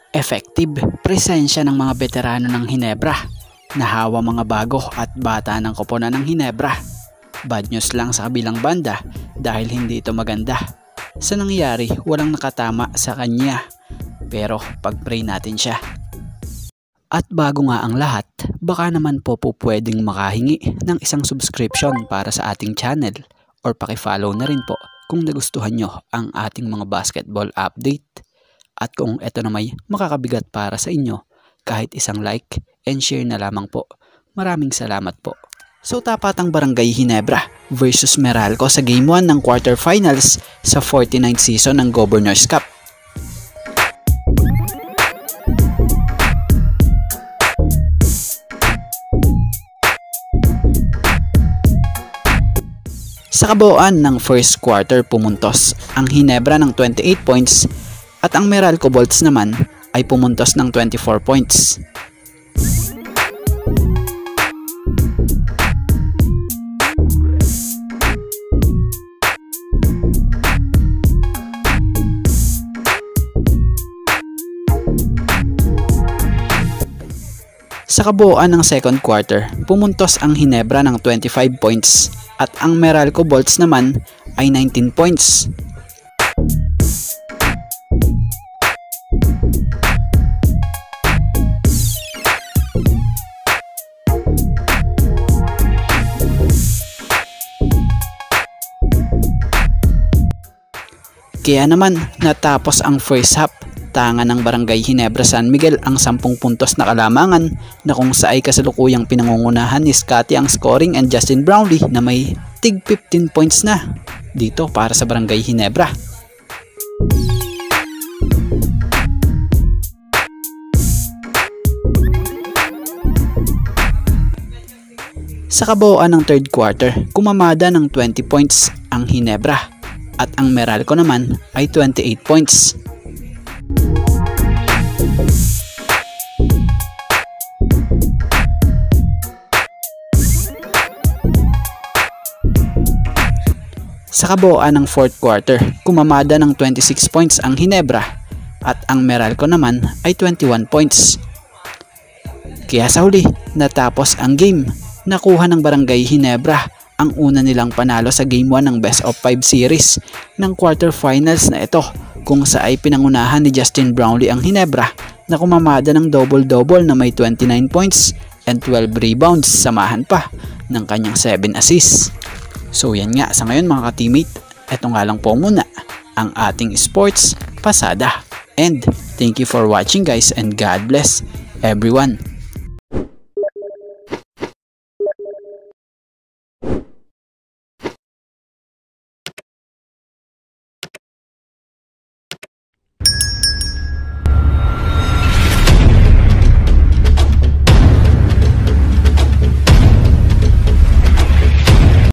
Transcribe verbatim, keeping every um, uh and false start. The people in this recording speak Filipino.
Effective presensya ng mga veterano ng Hinebra, nahawa mga bago at bata ng koponan ng Hinebra. Bad news lang sa kabilang banda dahil hindi ito maganda. Sa nangyari, walang nakatama sa kanya, pero pag-pray natin siya. At bago nga ang lahat, baka naman po po pwedeng makahingi ng isang subscription para sa ating channel or paki-follow na rin po kung nagustuhan nyo ang ating mga basketball update. At kung ito na may makakabigat para sa inyo, kahit isang like and share na lamang po. Maraming salamat po. So tapatang Barangay Hinebra versus Meralco sa Game one ng quarterfinals sa forty-ninth season ng Governors Cup. Sa kabuuan ng first quarter pumuntos ang Hinebra ng twenty-eight points at ang Meralco Bolts naman ay pumuntos ng twenty-four points. Sa kabuuan ng second quarter, pumuntos ang Hinebra ng twenty-five points at ang Meralco Bolts naman ay nineteen points. Kaya naman natapos ang first half, tanga ng Barangay Hinebra San Miguel ang sampung puntos na kalamangan na kung sa ay kasalukuyang pinangungunahan ni Scotty ang scoring and Justin Brownlee na may tig fifteen points na dito para sa Barangay Hinebra. Sa kabuuan ng third quarter, kumamada ng twenty points ang Hinebra at ang Meralco naman ay twenty-eight points. Sa kabuuan ng fourth quarter, kumamada ng twenty-six points ang Hinebra at ang Meralco naman ay twenty-one points. Kaya sa huli, natapos ang game. Nakuha ng Barangay Hinebra ang una nilang panalo sa Game one ng Best of five series ng quarterfinals na ito, kung sa ay pinangunahan ni Justin Brownlee ang Hinebra na kumamada ng double-double na may twenty-nine points and twelve rebounds, samahan pa ng kanyang seven assists. So yan nga, sa ngayon mga ka-teammate, ito nga lang po muna ang ating sports pasada. And thank you for watching guys, and God bless everyone.